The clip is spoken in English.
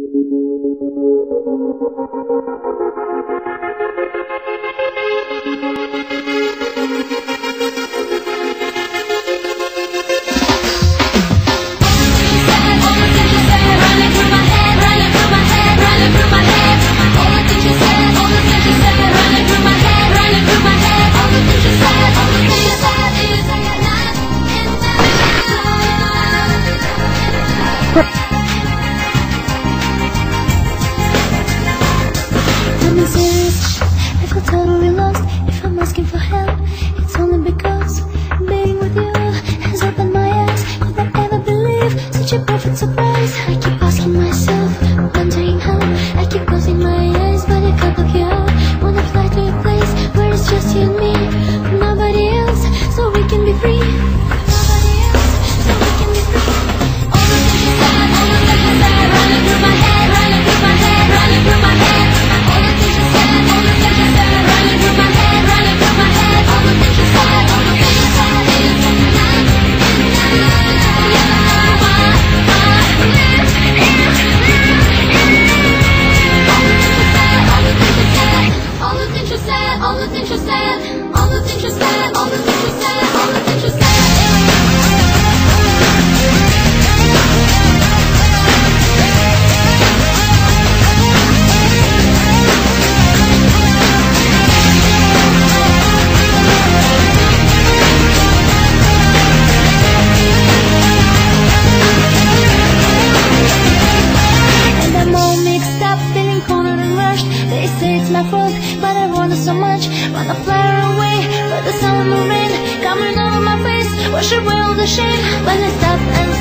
I'm serious, I feel totally lost. If I'm asking for help, it's only because being with you has opened my eyes. Could I ever believe such a perfect surprise? I keep asking myself, wondering how. I keep closing my eyes, but I can't look you out. Wanna fly to a place where it's just you and me, nobody else, so we can be free. Nobody else, so we can be free. All the things you said, all the things you said, running through my head, running through my head, running through my head. All the things you said, all the things you said, running through my head, running through my head. All the things you said, all the things you said, is tonight, all the things you said, all the things you said, all the things you said, all the things you said, all the things you said. And I'm all mixed up, feeling cornered and rushed. They say it's my fault, but I want it so much. Wanna fly away, but the sound of the rain coming over my face wash away all the shame. When I stop and